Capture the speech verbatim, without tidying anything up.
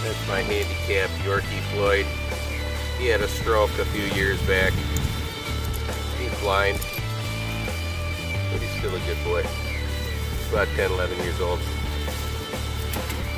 That's my handicap Yorkie Floyd. He had a stroke a few years back. He's blind, but he's still a good boy. He's about ten, eleven years old.